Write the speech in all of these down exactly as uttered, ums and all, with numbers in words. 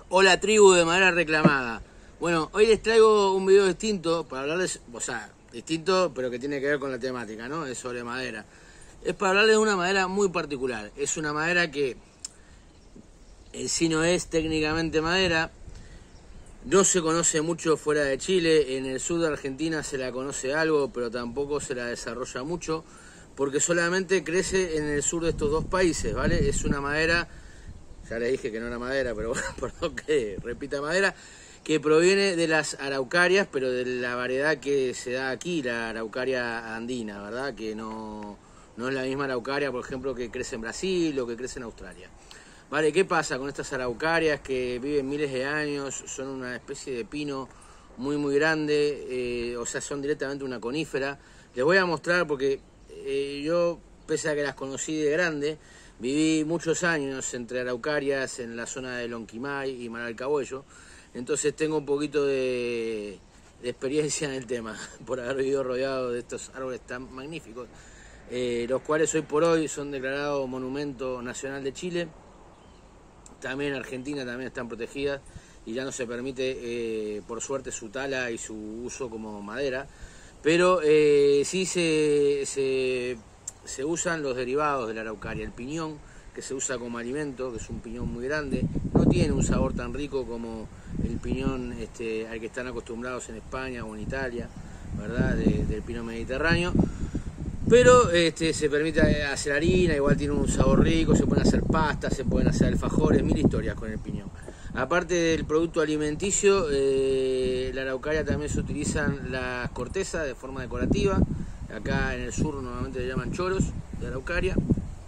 Hola tribu de madera reclamada. Bueno, hoy les traigo un video distinto para hablarles, o sea, distinto pero que tiene que ver con la temática, ¿no? Es sobre madera. Es para hablarles de una madera muy particular. Es una madera que en sí no es técnicamente madera. No se conoce mucho fuera de Chile. En el sur de Argentina se la conoce algo, pero tampoco se la desarrolla mucho, porque solamente crece en el sur de estos dos países, ¿vale? Es una madera, ya les dije que no era madera, pero bueno, perdón que repita madera, que proviene de las araucarias, pero de la variedad que se da aquí, la araucaria andina, ¿verdad? Que no, no es la misma araucaria, por ejemplo, que crece en Brasil o que crece en Australia. Vale, ¿qué pasa con estas araucarias que viven miles de años? Son una especie de pino muy muy grande, eh, o sea, son directamente una conífera. Les voy a mostrar porque eh, yo, pese a que las conocí de grande, viví muchos años entre araucarias en la zona de Lonquimay y Manalcabuello, entonces tengo un poquito de, de experiencia en el tema, por haber vivido rodeado de estos árboles tan magníficos, eh, los cuales hoy por hoy son declarados Monumento Nacional de Chile. También en Argentina también están protegidas y ya no se permite, eh, por suerte, su tala y su uso como madera, pero eh, sí se, se, se usan los derivados de la araucaria. El piñón, que se usa como alimento, que es un piñón muy grande, no tiene un sabor tan rico como el piñón este, al que están acostumbrados en España o en Italia, ¿verdad? De, del piñón mediterráneo. Pero este, se permite hacer harina, igual tiene un sabor rico, se pueden hacer pastas, se pueden hacer alfajores, mil historias con el piñón. Aparte del producto alimenticio, eh, la araucaria también se utilizan las cortezas de forma decorativa. Acá en el sur normalmente le llaman choros de araucaria.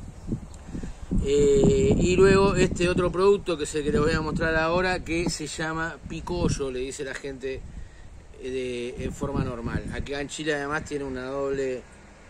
Eh, y luego este otro producto que es el que les voy a mostrar ahora, que se llama picollo, le dice la gente de, en forma normal. Acá en Chile además tiene una doble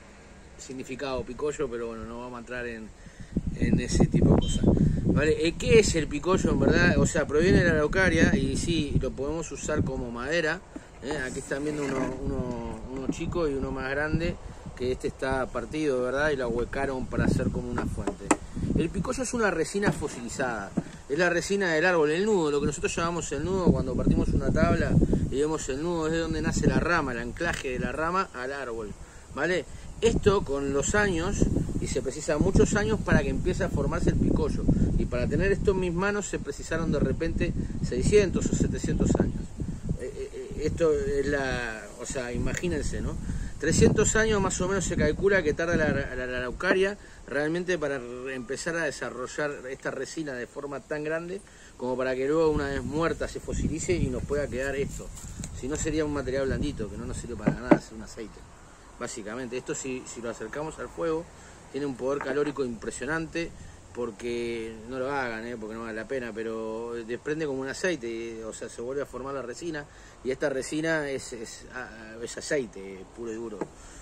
significado picollo, pero bueno, no vamos a entrar en, en ese tipo de cosas. ¿Vale? ¿Qué es el picollo en verdad? O sea, proviene de la araucaria y sí, lo podemos usar como madera. ¿eh? Aquí están viendo uno, uno, uno chico y uno más grande, que este está partido, ¿verdad? Y lo ahuecaron para hacer como una fuente. El picollo es una resina fosilizada, es la resina del árbol, el nudo, lo que nosotros llamamos el nudo cuando partimos una tabla y vemos el nudo, es de donde nace la rama, el anclaje de la rama al árbol, ¿vale? Esto con los años, y se precisan muchos años para que empiece a formarse el picollo, y para tener esto en mis manos se precisaron de repente seiscientos o setecientos años. Eh, eh, esto es la, o sea, imagínense, ¿no? trescientos años más o menos se calcula que tarda la, la, la araucaria realmente para empezar a desarrollar esta resina de forma tan grande como para que luego, una vez muerta, se fosilice y nos pueda quedar esto. Si no, sería un material blandito que no nos sirve para nada, es un aceite. Básicamente, esto si, si lo acercamos al fuego, tiene un poder calórico impresionante, porque no lo hagan, ¿eh? Porque no vale la pena, pero desprende como un aceite, y, o sea, se vuelve a formar la resina, y esta resina es, es, es aceite puro y duro,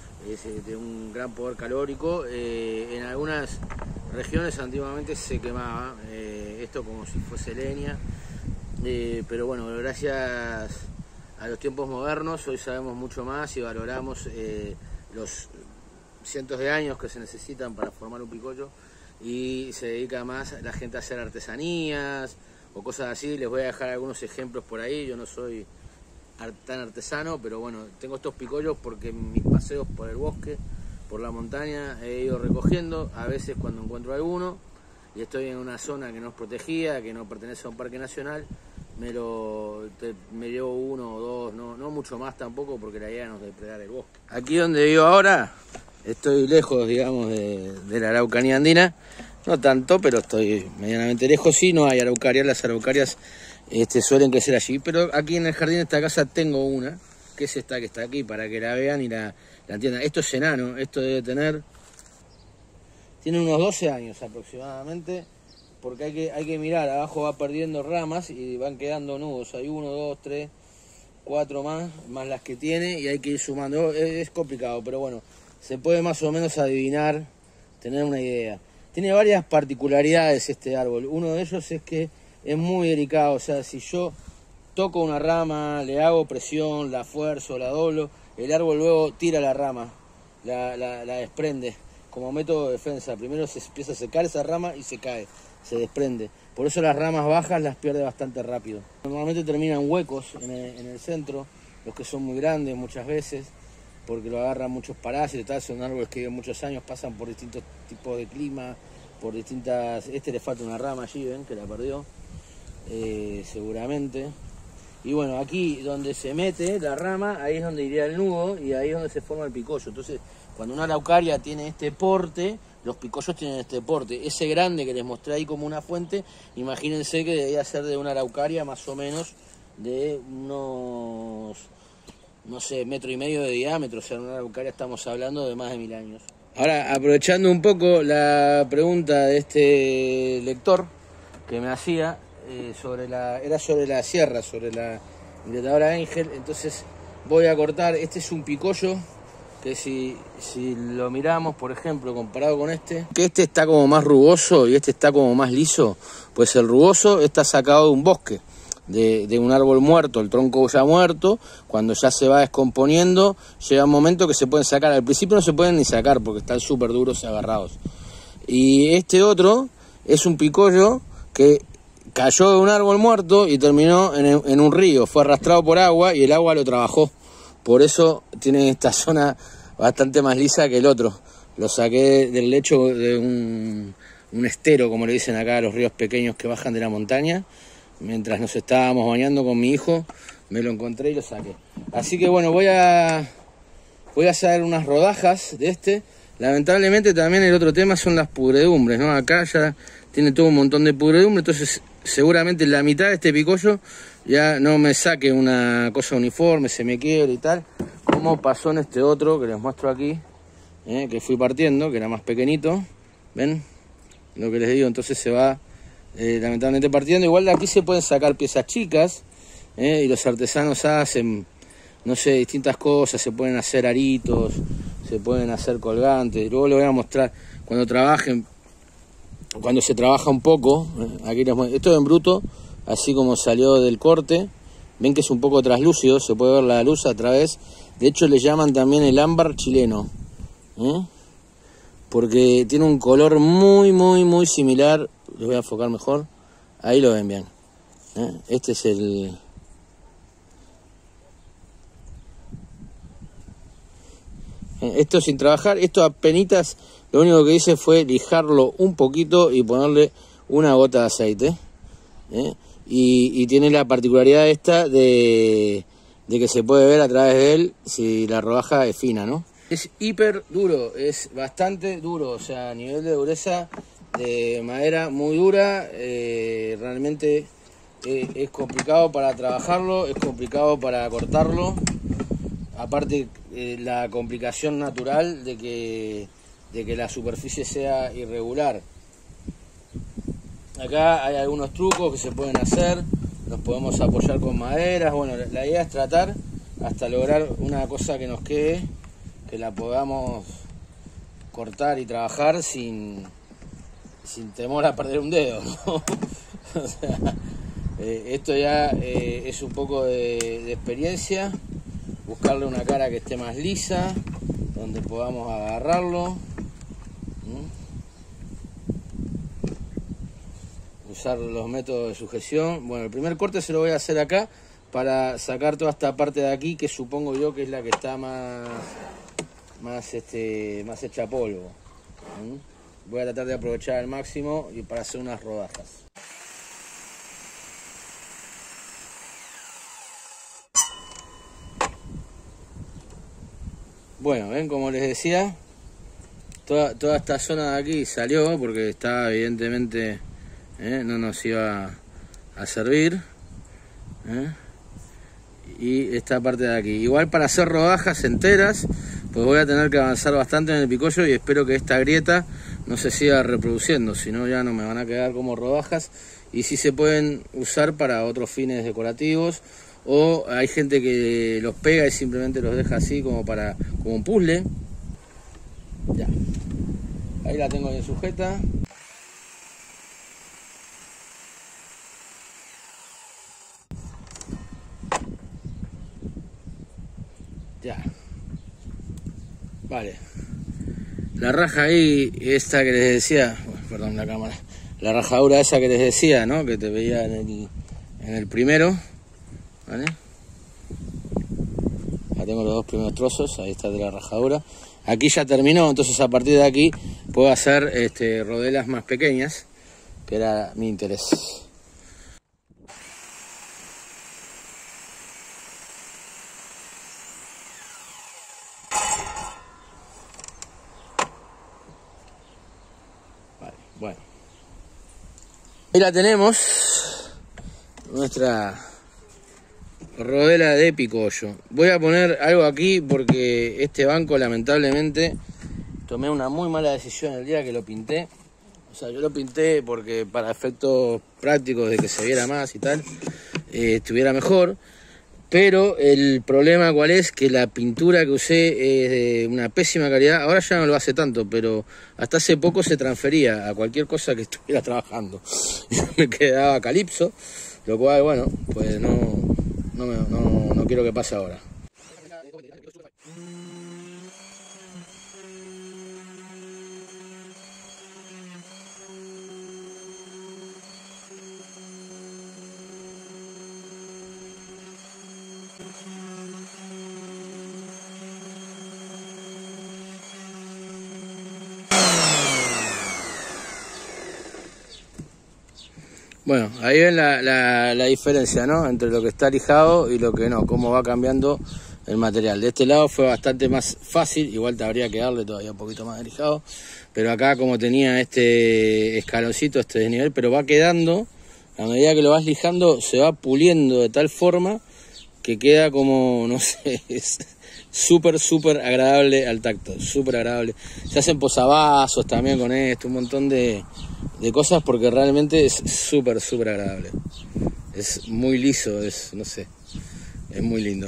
es de un gran poder calórico. Eh, en algunas regiones antiguamente se quemaba eh, esto como si fuese leña, eh, pero bueno, gracias a los tiempos modernos hoy sabemos mucho más y valoramos eh, los cientos de años que se necesitan para formar un picollo, y se dedica más la gente a hacer artesanías o cosas así. Les voy a dejar algunos ejemplos por ahí. Yo no soy tan artesano, pero bueno, tengo estos picollos porque en mis paseos por el bosque, por la montaña, he ido recogiendo, a veces cuando encuentro alguno y estoy en una zona que no es protegida, que no pertenece a un parque nacional, me lo te, me llevo uno o dos, no, no mucho más tampoco, porque la idea no es depredar el bosque. Aquí donde vivo ahora, estoy lejos, digamos, de, de la Araucanía andina, no tanto, pero estoy medianamente lejos. Sí, no hay araucarias, las araucarias este, suelen crecer allí, pero aquí en el jardín de esta casa tengo una, que es esta que está aquí, para que la vean y la, la entiendan. Esto es enano, esto debe tener, tiene unos doce años aproximadamente, porque hay que, hay que mirar, abajo va perdiendo ramas y van quedando nudos. Hay uno, dos, tres, cuatro más, más las que tiene, y hay que ir sumando. Es, es complicado, pero bueno, se puede más o menos adivinar, tener una idea. Tiene varias particularidades este árbol. Uno de ellos es que es muy delicado, o sea, si yo toco una rama, le hago presión, la fuerzo, la doblo, el árbol luego tira la rama, la, la, la desprende como método de defensa. Primero se empieza a secar esa rama y se cae, se desprende. Por eso las ramas bajas las pierde bastante rápido. Normalmente terminan huecos en el, en el centro, los que son muy grandes muchas veces, porque lo agarran muchos parásitos, tal. Son árboles que viven muchos años, pasan por distintos tipos de clima, por distintas... Este le falta una rama allí, ven, que la perdió, eh, seguramente. Y bueno, aquí donde se mete la rama, ahí es donde iría el nudo y ahí es donde se forma el picollo. Entonces, cuando una araucaria tiene este porte, los picollos tienen este porte. Ese grande que les mostré ahí como una fuente, imagínense que debía ser de una araucaria más o menos de unos, no sé, metro y medio de diámetro. O sea, una araucaria estamos hablando de más de mil años. Ahora, aprovechando un poco la pregunta de este lector que me hacía, eh, sobre la, era sobre la sierra, sobre la Gretadora Angel, entonces voy a cortar. Este es un picollo que si, si lo miramos, por ejemplo, comparado con este, que este está como más rugoso y este está como más liso, pues el rugoso está sacado de un bosque, de, de un árbol muerto, el tronco ya muerto. Cuando ya se va descomponiendo, llega un momento que se pueden sacar. Al principio no se pueden ni sacar porque están súper duros y agarrados. Y este otro es un picollo que cayó de un árbol muerto y terminó en, en un río, fue arrastrado por agua y el agua lo trabajó. Por eso tiene esta zona bastante más lisa que el otro. Lo saqué del lecho de un, un estero, como le dicen acá a los ríos pequeños que bajan de la montaña. Mientras nos estábamos bañando con mi hijo, me lo encontré y lo saqué. Así que bueno, voy a, voy a hacer unas rodajas de este. Lamentablemente también el otro tema son las pudredumbres, ¿no? Acá ya tiene todo un montón de pudredumbre, entonces seguramente la mitad de este picollo ya no me saque una cosa uniforme, se me quiebre y tal, como pasó en este otro que les muestro aquí, eh, que fui partiendo, que era más pequeñito. ¿Ven? Lo que les digo, entonces se va eh, lamentablemente partiendo. Igual de aquí se pueden sacar piezas chicas, eh, y los artesanos hacen, no sé, distintas cosas, se pueden hacer aritos, se pueden hacer colgantes. Luego les voy a mostrar cuando trabajen, cuando se trabaja un poco, eh, aquí les muestro. Esto es en bruto, así como salió del corte. Ven que es un poco traslúcido, se puede ver la luz a través. De hecho le llaman también el ámbar chileno, ¿eh? Porque tiene un color muy, muy, muy similar. Les voy a enfocar mejor. Ahí lo ven bien, ¿eh? Este es el... Esto sin trabajar, esto apenitas, lo único que hice fue lijarlo un poquito y ponerle una gota de aceite, ¿eh? Y, y tiene la particularidad esta de, de que se puede ver a través de él si la rodaja es fina, ¿no? Es hiper duro, es bastante duro, o sea, a nivel de dureza de madera muy dura. Eh, realmente eh, es complicado para trabajarlo, es complicado para cortarlo. Aparte eh, la complicación natural de que, de que la superficie sea irregular. Acá hay algunos trucos que se pueden hacer, nos podemos apoyar con maderas. Bueno, la, la idea es tratar hasta lograr una cosa que nos quede, que la podamos cortar y trabajar sin, sin temor a perder un dedo, ¿no? O sea, eh, esto ya eh, es un poco de, de experiencia, buscarle una cara que esté más lisa, donde podamos agarrarlo. Usar los métodos de sujeción. Bueno, el primer corte se lo voy a hacer acá para sacar toda esta parte de aquí, que supongo yo que es la que está más más este más hecha polvo. ¿Mm? Voy a tratar de aprovechar al máximo y para hacer unas rodajas. Bueno, ven, como les decía, toda, toda esta zona de aquí salió porque estaba evidentemente... ¿Eh? no nos iba a servir, ¿eh? Y esta parte de aquí, igual para hacer rodajas enteras, pues voy a tener que avanzar bastante en el picollo y espero que esta grieta no se siga reproduciendo, si no ya no me van a quedar como rodajas. Y si se pueden usar para otros fines decorativos, o hay gente que los pega y simplemente los deja así como para como un puzzle. Ya, ahí la tengo bien sujeta. Ya, vale, la raja ahí, esta que les decía, perdón la cámara, la rajadura esa que les decía, ¿no? Que te veía en el, en el primero, ¿vale? Acá tengo los dos primeros trozos, ahí está de la rajadura. Aquí ya terminó, entonces a partir de aquí puedo hacer este, rodelas más pequeñas, que era mi interés. Vale, bueno. Ahí la tenemos, nuestra rodela de picollo. Voy a poner algo aquí porque este banco lamentablemente tomé una muy mala decisión el día que lo pinté. O sea, yo lo pinté porque para efectos prácticos de que se viera más y tal, eh, estuviera mejor. Pero el problema cuál es, que la pintura que usé es de una pésima calidad. Ahora ya no lo hace tanto, pero hasta hace poco se transfería a cualquier cosa que estuviera trabajando. Yo me quedaba calipso, lo cual, bueno, pues no, no, me, no, no quiero que pase ahora. Bueno, ahí ven la, la, la diferencia, ¿no? Entre lo que está lijado y lo que no, cómo va cambiando el material. De este lado fue bastante más fácil, igual te habría que darle todavía un poquito más de lijado, pero acá como tenía este escaloncito, este desnivel, pero va quedando, a medida que lo vas lijando, se va puliendo de tal forma que queda como, no sé, es súper, súper agradable al tacto, súper agradable. Se hacen posavasos también con esto, un montón de... de cosas porque realmente es súper, súper agradable. Es muy liso, es, no sé, es muy lindo.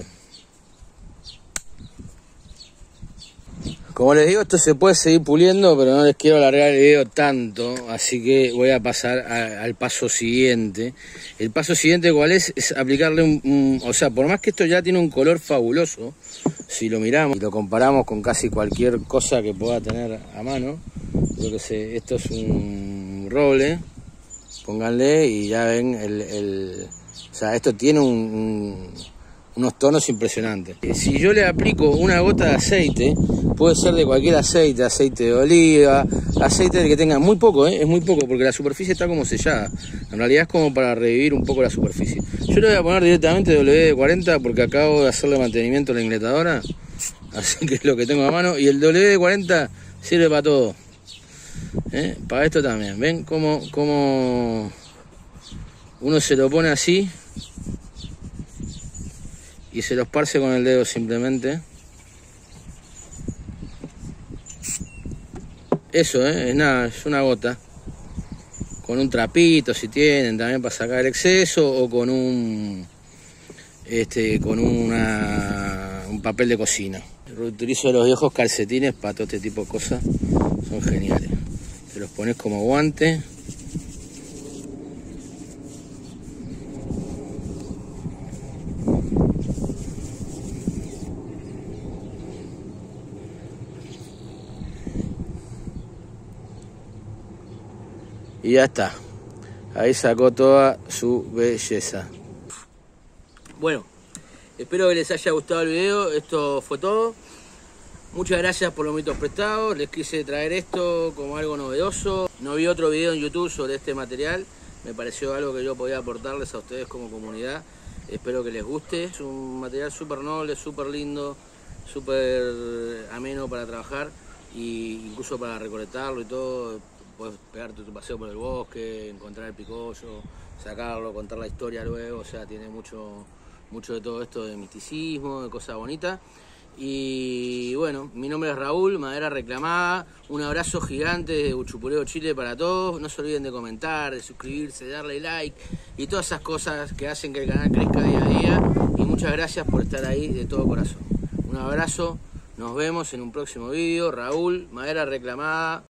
Como les digo, esto se puede seguir puliendo, pero no les quiero alargar el video tanto, así que voy a pasar a, al paso siguiente. El paso siguiente, ¿cuál es? Es aplicarle un, un... O sea, por más que esto ya tiene un color fabuloso, si lo miramos y lo comparamos con casi cualquier cosa que pueda tener a mano, yo que sé, esto es un roble, pónganle y ya ven el, el o sea, esto tiene un, un, unos tonos impresionantes. Si yo le aplico una gota de aceite, puede ser de cualquier aceite, aceite de oliva, aceite que tenga muy poco, ¿eh? Es muy poco porque la superficie está como sellada, en realidad es como para revivir un poco la superficie. Yo le voy a poner directamente W D cuarenta porque acabo de hacerle mantenimiento a la ingletadora, así que es lo que tengo a mano, y el W D cuarenta sirve para todo. ¿Eh? Para esto también, ven cómo, cómo uno se lo pone así y se lo esparce con el dedo simplemente. Eso, ¿eh? Es nada, es una gota. Con un trapito si tienen también para sacar el exceso, o con un este con una un papel de cocina. Utilizo los viejos calcetines para todo este tipo de cosas, son geniales. Te los pones como guante. Y ya está. Ahí sacó toda su belleza. Bueno, espero que les haya gustado el video. Esto fue todo. Muchas gracias por los minutos prestados. Les quise traer esto como algo novedoso. No vi otro video en YouTube sobre este material. Me pareció algo que yo podía aportarles a ustedes como comunidad. Espero que les guste. Es un material súper noble, súper lindo, súper ameno para trabajar, e incluso para recolectarlo y todo. Puedes pegarte tu paseo por el bosque, encontrar el picollo, sacarlo, contar la historia luego. O sea, tiene mucho, mucho de todo esto de misticismo, de cosas bonitas. Y bueno, mi nombre es Raúl, Madera Reclamada. Un abrazo gigante de Uchupureo, Chile para todos. No se olviden de comentar, de suscribirse, de darle like y todas esas cosas que hacen que el canal crezca día a día. Y muchas gracias por estar ahí de todo corazón. Un abrazo, nos vemos en un próximo vídeo. Raúl, Madera Reclamada.